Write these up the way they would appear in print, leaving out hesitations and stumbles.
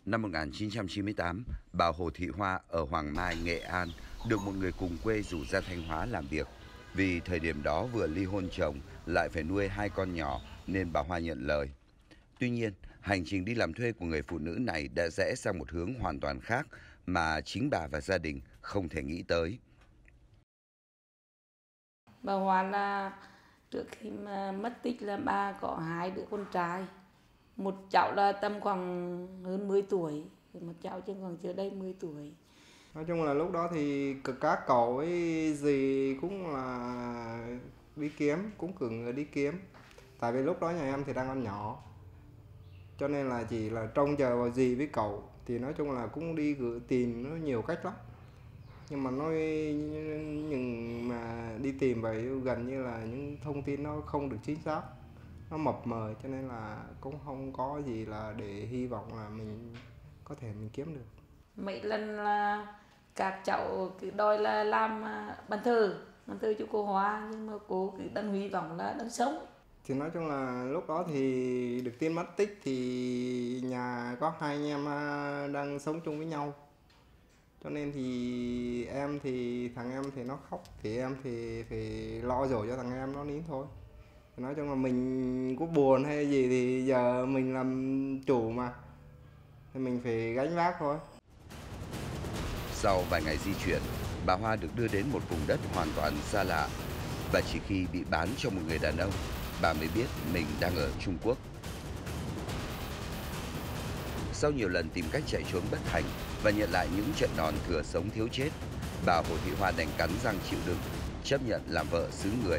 Năm 1998, bà Hồ Thị Hoa ở Hoàng Mai, Nghệ An được một người cùng quê rủ ra Thanh Hóa làm việc. Vì thời điểm đó vừa ly hôn chồng lại phải nuôi 2 con nhỏ nên bà Hoa nhận lời. Tuy nhiên, hành trình đi làm thuê của người phụ nữ này đã rẽ sang một hướng hoàn toàn khác mà chính bà và gia đình không thể nghĩ tới. Bà Hoa là trước khi mà mất tích là bà có 2 đứa con trai. Một cháu là tầm khoảng hơn 10 tuổi, một cháu chứ còn chưa đầy 10 tuổi. Nói chung là lúc đó thì các cậu ấy gì cũng là đi kiếm, cũng cử người đi kiếm. Tại vì lúc đó nhà em thì đang còn nhỏ, cho nên là chỉ là trông chờ vào dì với cậu. Thì nói chung là cũng đi gửi tìm nó nhiều cách lắm. Nhưng mà nói nhưng mà đi tìm vậy gần như là những thông tin nó không được chính xác, nó mập mờ, cho nên là cũng không có gì là để hy vọng là mình có thể mình kiếm được. Mấy lần là các cháu cứ đòi là làm bàn thờ cho cô Hoa, nhưng mà cô cứ đang hy vọng là đang sống. Thì nói chung là lúc đó thì được tin mất tích thì nhà có 2 anh em đang sống chung với nhau. Cho nên thì thằng em thì nó khóc, thì em thì phải lo dỗ cho thằng em nó nín thôi. Thì nói chung là mình có buồn hay gì thì giờ mình làm chủ mà, thì mình phải gánh vác thôi. Sau vài ngày di chuyển, bà Hoa được đưa đến một vùng đất hoàn toàn xa lạ. Và chỉ khi bị bán cho một người đàn ông, bà mới biết mình đang ở Trung Quốc. Sau nhiều lần tìm cách chạy trốn bất thành và nhận lại những trận đòn thừa sống thiếu chết, bà Hồ Thị Hoa đành cắn răng chịu đựng, chấp nhận làm vợ xứ người.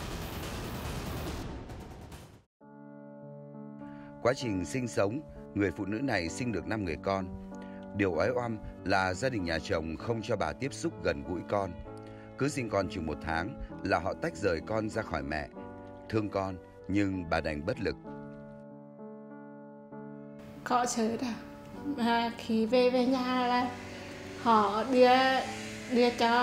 Quá trình sinh sống, người phụ nữ này sinh được 5 người con. Điều oái oăm là gia đình nhà chồng không cho bà tiếp xúc gần gũi con. Cứ sinh con chừng 1 tháng là họ tách rời con ra khỏi mẹ. Thương con nhưng bà đành bất lực. Khó xử đó. Mà khi về nhà là họ đưa cho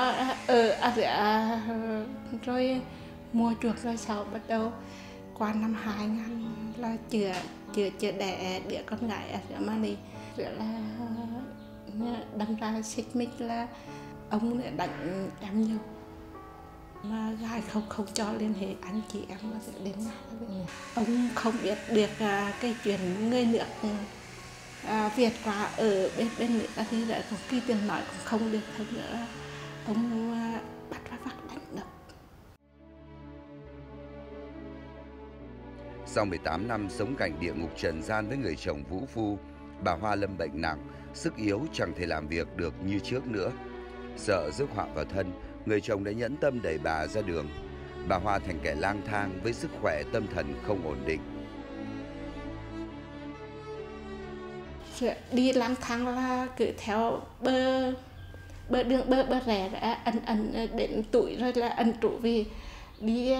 ở rồi mua chuộc, rồi sau bắt đầu qua năm 2000 là chưa đẻ đứa con gái ở mà đi, rồi là đâm ra xích mích là ông đã đánh em nhiều, mà gái không cho liên hệ anh chị em là đến nhà. Ông không biết được cái chuyện người nước Việt qua ở bên nước thì lại có khi tiền nói cũng không được, hơn nữa ông bắt và vắt đánh đập. Sau 18 năm sống cảnh địa ngục trần gian với người chồng vũ phu, bà Hoa lâm bệnh nặng, sức yếu chẳng thể làm việc được như trước nữa. Sợ rước họa vào thân, người chồng đã nhẫn tâm đẩy bà ra đường. Bà Hoa thành kẻ lang thang với sức khỏe tâm thần không ổn định. Đi lang thang là cứ theo bờ đường bờ rẽ ẩn đến tuổi rồi là ẩn trụ, vì đi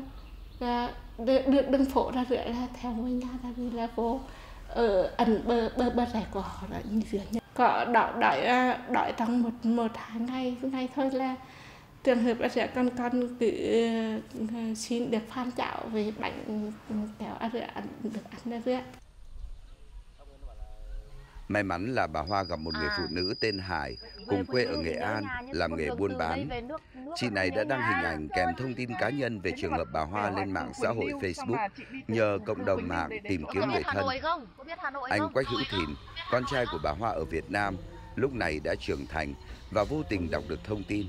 được đường phố ra rưỡi là theo ngôi nhà ra, vì là vô ở ẩn bờ rẽ của họ là như dưới nhà. Có đói trong một hai ngày thôi là trường hợp là sẽ con cứ xin được phan chảo về bánh kéo được ăn rưỡi. May mắn là bà Hoa gặp một người phụ nữ tên Hải, cùng quê ở Nghệ An, làm nghề buôn bán. Chị này đã đăng hình ảnh kèm thông tin cá nhân về trường hợp bà Hoa lên mạng xã hội Facebook, nhờ cộng đồng mạng tìm kiếm người thân. Anh Quách Hữu Thìn, con trai của bà Hoa ở Việt Nam, lúc này đã trưởng thành và vô tình đọc được thông tin.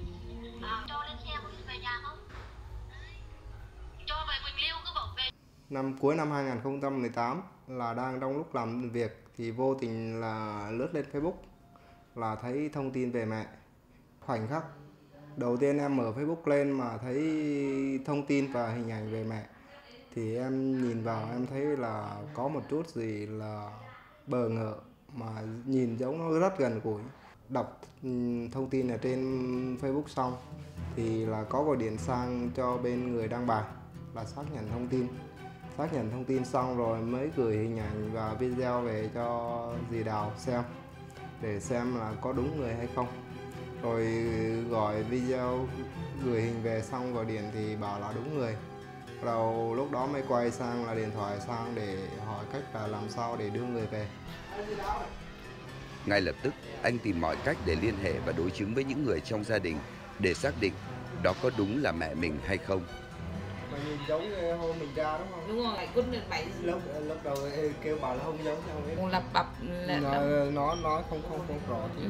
Cuối năm 2018 là đang trong lúc làm việc thì vô tình là lướt lên Facebook là thấy thông tin về mẹ. Khoảnh khắc đầu tiên em mở Facebook lên mà thấy thông tin và hình ảnh về mẹ thì em nhìn vào em thấy là có một chút gì là bỡ ngỡ, mà nhìn giống nó rất gần gũi. Đọc thông tin ở trên Facebook xong thì là có gọi điện sang cho bên người đăng bài là xác nhận thông tin xong rồi mới gửi hình ảnh và video về cho dì Đào xem để xem là có đúng người hay không. Rồi gọi video gửi hình về xong gọi điện thì bảo là đúng người. Rồi lúc đó mới quay sang là điện thoại sang để hỏi cách là làm sao để đưa người về. Ngay lập tức, anh tìm mọi cách để liên hệ và đối chứng với những người trong gia đình để xác định đó có đúng là mẹ mình hay không. Mà nhìn giống hôm mình ra đúng không? Đúng rồi, cút lên 7 giờ. Lúc đầu kêu bảo là không giống nhau hết. Còn lập bập Nó nói không rõ thì.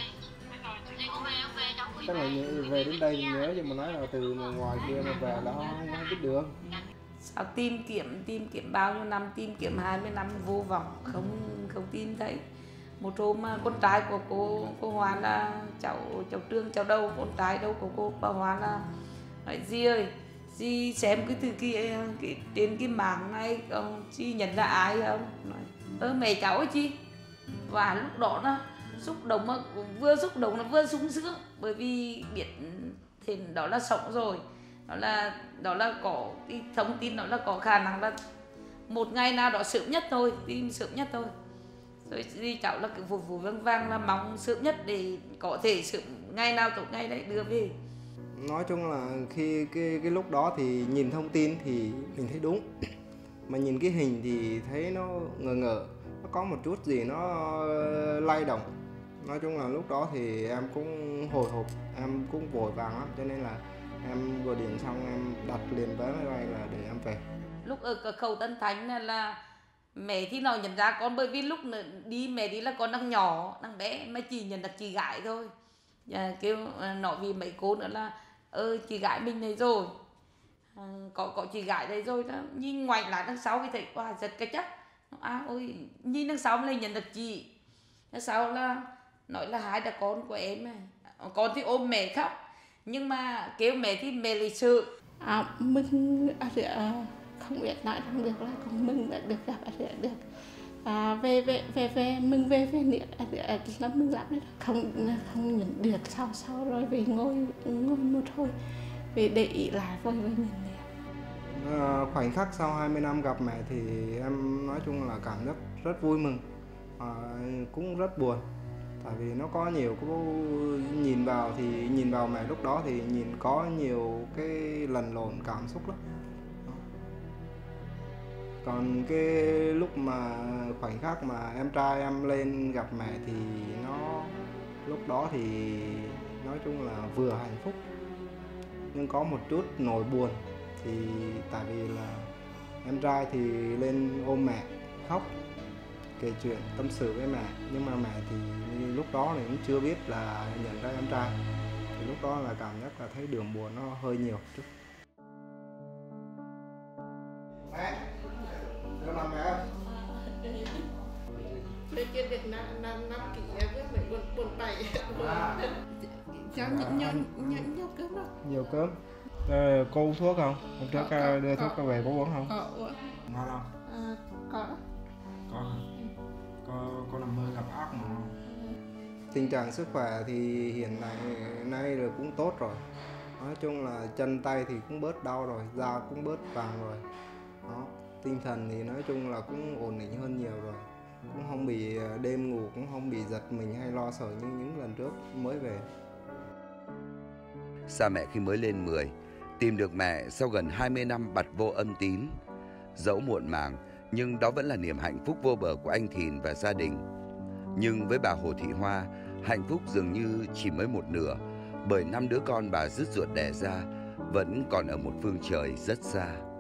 Tức là về đến đây thì nhớ, nhưng mà nói là từ ngoài kia mà về là không biết đường. Sao tìm kiếm bao nhiêu năm, tìm kiếm 20 năm vô vọng, không tìm thấy. Một hôm con trai của cô Hoa là cháu Trương, cháu đâu, con trai đâu của cô bà Hoa là nói Di ơi, Di xem cái từ kia trên cái mạng này Di nhận ra ai không? Nói mẹ cháu ấy chị. Và lúc đó nó xúc động, mà vừa xúc động là vừa sung sướng, bởi vì biết thì đó là sống rồi, đó là có cái thông tin, đó là có khả năng là một ngày nào đó sớm nhất thôi, tin sớm nhất thôi. Rồi thì cháu là cái vụ vang vang là mong sớm nhất để có thể sớm ngày nào tốt ngày đấy đưa về. Nói chung là khi cái lúc đó thì nhìn thông tin thì mình thấy đúng, mà nhìn cái hình thì thấy nó ngờ, nó có một chút gì nó lay động. Nói chung là lúc đó thì em cũng hồi hộp, em cũng vội vàng lắm, cho nên là em gọi điện xong em đặt liền vé máy bay là để em về. Lúc ở cửa khẩu Tân Thanh là mẹ thì nào nhận ra con, bởi vì lúc đi mẹ đi là con đang nhỏ, đang bé, mà chỉ nhận được chị gái thôi. Kêu nói vì mấy cô nữa là chị gái mình này rồi, có chị gái đây rồi đó. Nhìn ngoảnh lại đằng sau thì thấy wow, giật cái chắc. Ôi nhìn đằng sau mới nhận được chị. Đằng sau là nói là hai đứa con của em này. Con thì ôm mẹ khóc, nhưng mà kêu mẹ thì mẹ lịch sự. Mừng không biết nói rằng được là con mừng đã được gặp được về mừng về nước là mừng lắm đấy, không nhận được sau rồi về ngồi một thôi về để ý lại rồi về nhìn được. Khoảnh khắc sau 20 năm gặp mẹ thì em nói chung là cảm giác rất vui mừng, cũng rất buồn, tại vì nó có nhiều cái nhìn vào mẹ lúc đó thì có nhiều cái lẫn lộn cảm xúc lắm. Còn cái lúc mà khoảnh khắc mà em trai em lên gặp mẹ thì lúc đó thì nói chung là vừa hạnh phúc nhưng có một chút nỗi buồn, thì tại vì là em trai thì lên ôm mẹ khóc kể chuyện tâm sự với mẹ, nhưng mà mẹ thì lúc đó thì cũng chưa biết là nhận ra em trai, thì lúc đó là cảm giác là thấy đường buồn nó hơi nhiều chút. Mẹ, con làm mẹ ơi. Lên kia được 5 kỷ với 47. Cháu nhiều cơm đâu? Nhiều cơm. Cô uống thuốc không? Hôm trước đưa thuốc về có uống không? Có uống. Ngon không? Có. Có nằm mơ gặp ác mà không? Tình trạng sức khỏe thì hiện nay là cũng tốt rồi. Nói chung là chân tay thì cũng bớt đau rồi, da cũng bớt vàng rồi. Đó. Tinh thần thì nói chung là cũng ổn định hơn nhiều rồi. Cũng không bị đêm ngủ, cũng không bị giật mình hay lo sợ như những lần trước mới về. Xa mẹ khi mới lên 10, tìm được mẹ sau gần 20 năm bặt vô âm tín. Dẫu muộn màng, nhưng đó vẫn là niềm hạnh phúc vô bờ của anh Thìn và gia đình. Nhưng với bà Hồ Thị Hoa, hạnh phúc dường như chỉ mới một nửa, bởi 5 đứa con bà rứt ruột đẻ ra vẫn còn ở một phương trời rất xa.